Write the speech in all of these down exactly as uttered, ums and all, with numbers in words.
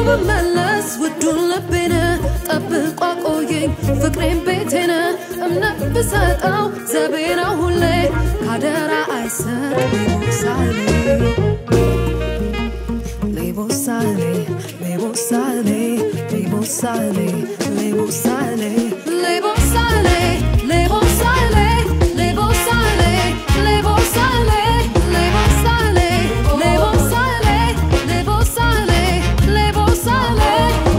بملس ودون لبنا طبق وقويين فكرين بيتنا امنك بساطاو زبينا هولي كادرا عيسر ليبو سالي Lebo Sahle, Lebo Sahle, Lebo Sahle, Lebo Sahle, Lebo Sahle, Lebo Sahle, Lebo Sahle, Lebo Sahle, Lebo Sahle, Lebo Sahle, Lebo Sahle, Lebo Sahle.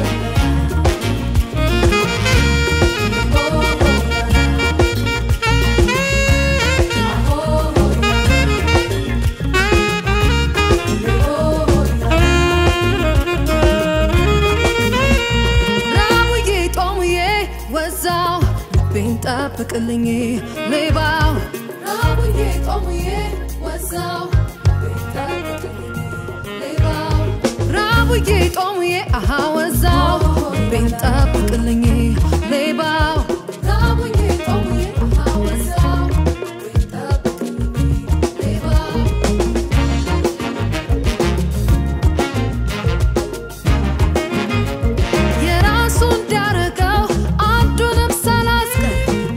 Apakalingi lebao rabuye tomuye wasao lebao rabuye tomuye aha wasao bint apakalingi lebao rabuye tomuye aha wasao bint apakalingi lebao yerasun daragao adunam salaska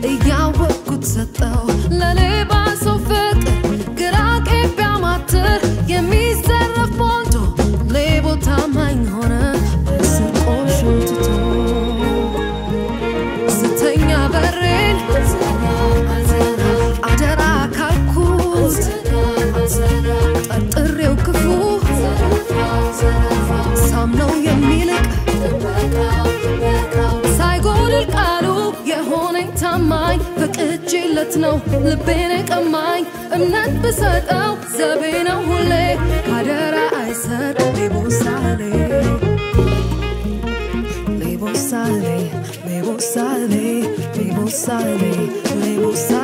ሰጠው ለሌባ ሰው ፍቅር ግራቅ ቢያማትር የሚዘረፍ ሞልቶ ሌቦ ታማኝ ሆነ በስርቆሽን ትቶ ስተኛ በሬን አደራ ካልኩት ጠርጥሬው ክፉ ሳምነው የሚልቅ ሳይጎድል ቃሉ የሆነኝ ታማኝ ፍቅጅለት ነው ልቤን ቀማኝ እምነት በሰጠው ዘቤነው ሁሌ ካደራ አይሰጥ ሌቦ ሳሌ ሌቦ ሳሌ ሌቦ ሳሌ ሌቦ ሳሌ ሌቦ ሳሌ